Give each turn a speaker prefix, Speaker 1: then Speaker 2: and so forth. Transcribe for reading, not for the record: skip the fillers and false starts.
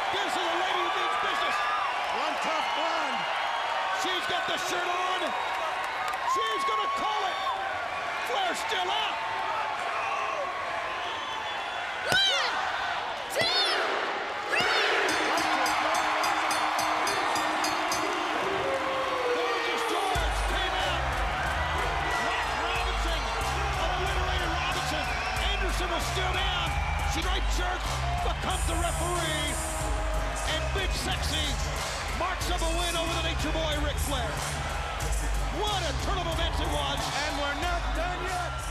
Speaker 1: This is a lady who means business.
Speaker 2: One tough blonde.
Speaker 1: She's got the shirt on. She's gonna call it. Flair's still out.
Speaker 3: 1, 2, 3.
Speaker 1: Gorgeous George came out. Rock Robinson obliterated Robinson. Anderson was still down. She striped shirt becomes the referee. And Big Sexy marks up a win over the Nature Boy, Ric Flair. What a turn of events it was.
Speaker 2: And we're not done yet.